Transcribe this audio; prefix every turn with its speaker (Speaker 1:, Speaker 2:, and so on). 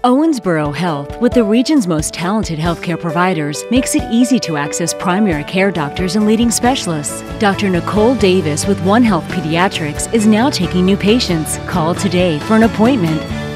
Speaker 1: Owensboro Health, with the region's most talented healthcare providers, makes it easy to access primary care doctors and leading specialists. Dr. Nicole Davis with One Health Pediatrics is now taking new patients. Call today for an appointment.